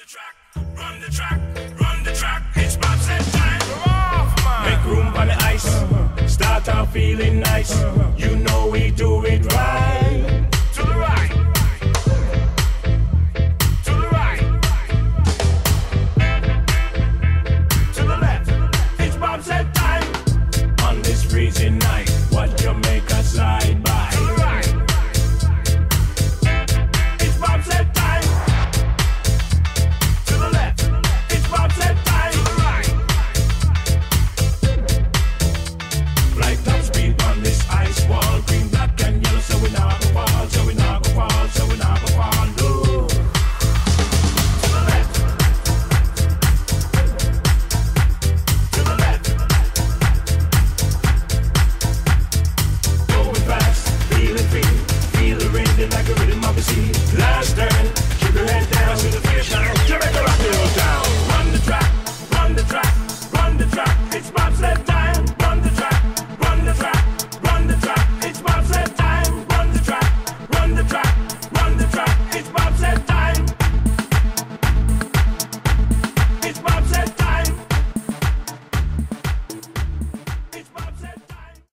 Run the track, run the track, it's Bob's time. Make room on the ice, start out feeling nice. You know we do it right.